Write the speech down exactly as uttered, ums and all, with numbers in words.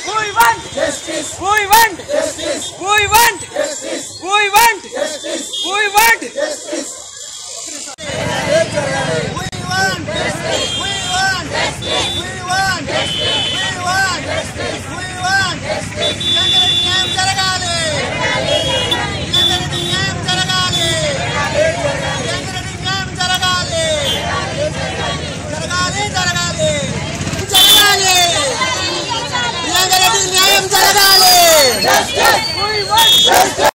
We want justice. We want justice. We want justice. We want justice. We want justice. We want justice. We want justice. We want justice. We want justice. We want justice. Yangarani న్యాయం జరగాలి. yangarani న్యాయం జరగాలి. yangarani న్యాయం జరగాలి. జరగాలి జరగాలి. జరగాలి. yangarani న్యాయం జరగాలి. Justice. We want justice.